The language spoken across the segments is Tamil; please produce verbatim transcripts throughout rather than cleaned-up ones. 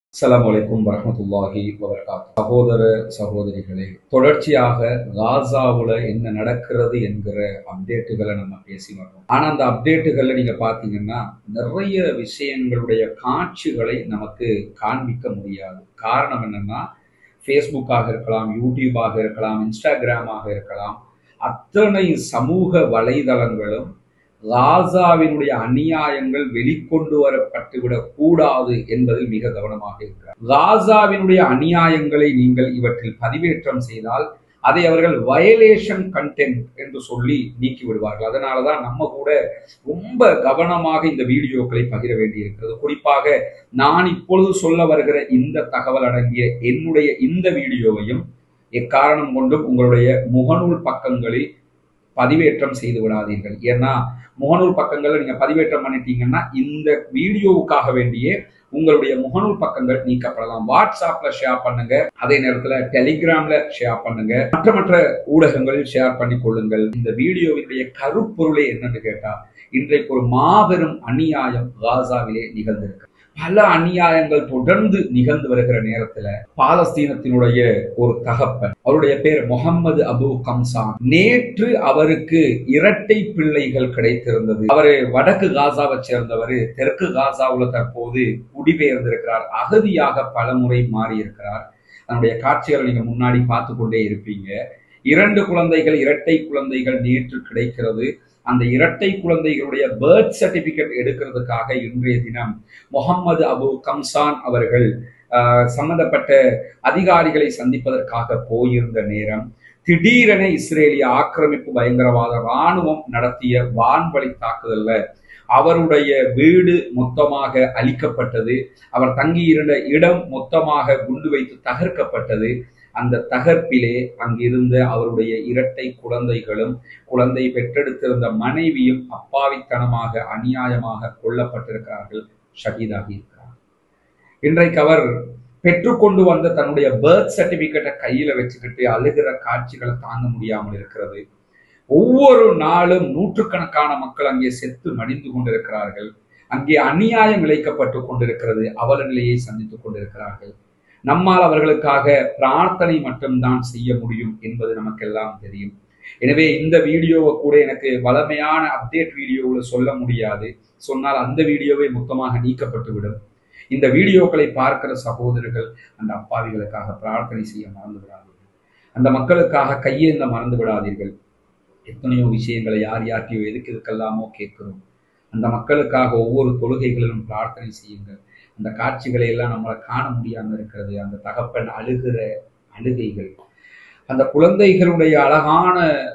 அஸ்ஸலாமு அலைக்கும் வரஹ்மத்துல்லாஹி வபரகாத்துஹு. சகோதர சகோதரிகளே, தொடர்ச்சியாக காசாவுல என்ன நடக்கிறது என்கிற அப்டேட்டுகளை நம்ம பேசி வரோம். ஆனா அந்த அப்டேட்டுகள்ல நீங்க பாத்தீங்கன்னா நிறைய விஷயங்களுடைய காட்சிகளை நமக்கு காண்பிக்க முடியாது. காரணம் என்னன்னா, ஃபேஸ்புக்காக இருக்கலாம், யூடியூபாக இருக்கலாம், இன்ஸ்டாகிராமாக இருக்கலாம், அத்தனை சமூக வலைதளங்களும் காசாவினுடைய அநியாயங்கள் வெளிக்கொண்டு வரப்பட்டுவிடக் கூடாது என்பதில் மிக கவனமாக இருக்கிறார். காசாவினுடைய அநியாயங்களை நீங்கள் இவற்றில் பதிவேற்றம் செய்தால் அதை அவர்கள் வயலேஷன் கண்டென்ட் என்று சொல்லி நீக்கி விடுவார்கள். அதனாலதான் நம்ம கூட ரொம்ப கவனமாக இந்த வீடியோக்களை பகிர வேண்டியிருக்கிறது. குறிப்பாக நான் இப்பொழுது சொல்ல வருகிற இந்த தகவல் அடங்கிய என்னுடைய இந்த வீடியோவையும் எக்காரணம் கொண்டும் உங்களுடைய முகநூல் பக்கங்களில் பதிவேற்றம் செய்து விடாதீர்கள். ஏன்னா முகநூல் பக்கங்களை நீங்க பதிவேற்றம் பண்ணிட்டீங்கன்னா இந்த வீடியோவுக்காக வேண்டியே உங்களுடைய முகநூல் பக்கங்கள் நீக்கப்படலாம். வாட்ஸ்அப்ல ஷேர் பண்ணுங்க, அதே நேரத்துல டெலிகிராம்ல ஷேர் பண்ணுங்க, மற்ற மற்ற ஊடகங்களில் ஷேர் பண்ணி கொள்ளுங்கள். இந்த வீடியோவினுடைய கருப்பொருளே என்னன்னு கேட்டா, இன்றைக்கு ஒரு மாபெரும் அநியாயம் காசாவிலே நிகழ்ந்திருக்கு. பல அநியாயங்கள் தொடர்ந்து நிகழ்ந்து வருகிற நேரத்துல பாலஸ்தீனத்தினுடைய ஒரு தகப்பன், அவருடைய பேர் முகமது அபு கம்சான், நேற்று அவருக்கு இரட்டை பிள்ளைகள் கிடைத்திருந்தது. அவரு வடக்கு காசாவை சேர்ந்தவர், தெற்கு காசாவுல தற்போது குடிபெயர்ந்திருக்கிறார், அகதியாக பல முறை மாறி இருக்கிறார். அதனுடைய காட்சிகளை நீங்க முன்னாடி பார்த்து கொண்டே இருப்பீங்க. இரண்டு குழந்தைகள், இரட்டை குழந்தைகள் நேற்று கிடைக்கிறது. அந்த இரட்டை குழந்தைகளுடைய பர்த் சர்டிபிகேட் எடுக்கிறதுக்காக இன்றைய தினம் முகமது அபு கம்சான் அவர்கள் சம்பந்தப்பட்ட அதிகாரிகளை சந்திப்பதற்காக போயிருந்த நேரம் திடீரென இஸ்ரேலிய ஆக்கிரமிப்பு பயங்கரவாத இராணுவம் நடத்திய வான்வழி தாக்குதல்ல அவருடைய வீடு மொத்தமாக அழிக்கப்பட்டது. அவர் தங்கியிருந்த இடம் மொத்தமாக குண்டு வைத்து தகர்க்கப்பட்டது. அந்த தகர்ப்பிலே அங்கிருந்த அவருடைய இரட்டை குழந்தைகளும் குழந்தை பெற்றெடுத்திருந்த மனைவியும் அப்பாவித்தனமாக அநியாயமாக கொல்லப்பட்டிருக்கிறார்கள், ஷஹீதாகி இருக்கிறார். இன்றைக்கு அவர் பெற்றுக்கொண்டு வந்த தன்னுடைய பர்த் சர்டிபிகேட்டை கையில வச்சுக்கிட்டு அழுகிற காட்சிகளை தாங்க முடியாமல் இருக்கிறது. ஒவ்வொரு நாளும் நூற்றுக்கணக்கான மக்கள் அங்கே செத்து மடிந்து கொண்டிருக்கிறார்கள். அங்கே அநியாயம் இழைக்கப்பட்டு கொண்டிருக்கிறது. அவல நிலையை சந்தித்துக் கொண்டிருக்கிறார்கள். நம்மால் அவர்களுக்காக பிரார்த்தனை மட்டும்தான் செய்ய முடியும் என்பது நமக்கெல்லாம் தெரியும். எனவே இந்த வீடியோவை கூட எனக்கு வளமையான அப்டேட் வீடியோவில் சொல்ல முடியாது. சொன்னால் அந்த வீடியோவை மொத்தமாக நீக்கப்பட்டு விடும். இந்த வீடியோக்களை பார்க்கிற சகோதரர்கள் அந்த அப்பாவிகளுக்காக பிரார்த்தனை செய்ய மறந்து விடாதீர்கள். அந்த மக்களுக்காக கையேந்த மறந்து விடாதீர்கள். எத்தனையோ விஷயங்களை யார் யார்கிட்டயோ எதுக்கு எதுக்கெல்லாமோ கேட்கிறோம். அந்த மக்களுக்காக ஒவ்வொரு தொழுகைகளிலும் பிரார்த்தனை செய்யுங்கள். அந்த காட்சிகளை எல்லாம் நம்மளை காண முடியாம இருக்கிறது. அந்த தகப்பன் அழுகிற அழுகைகள், அந்த குழந்தைகளுடைய அழகான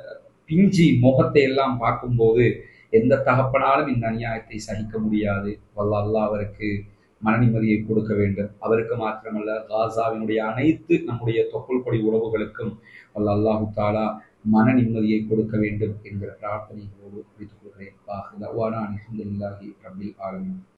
பிஞ்சி முகத்தை எல்லாம் பார்க்கும்போது எந்த தகப்பனாலும் இந்த அநியாயத்தை சகிக்க முடியாது. வல்ல அல்லாஹ் அவருக்கு மன நிம்மதியை கொடுக்க வேண்டும். அவருக்கு மாத்திரமல்ல, காசாவினுடைய அனைத்து நம்முடைய தொப்புள் கொடி உறவுகளுக்கும் வல்ல அல்லாஹு தாலா மன நிம்மதியை கொடுக்க வேண்டும் என்கிற பிரார்த்தனைகளோடு முடித்துக் கொள்கிறேன்.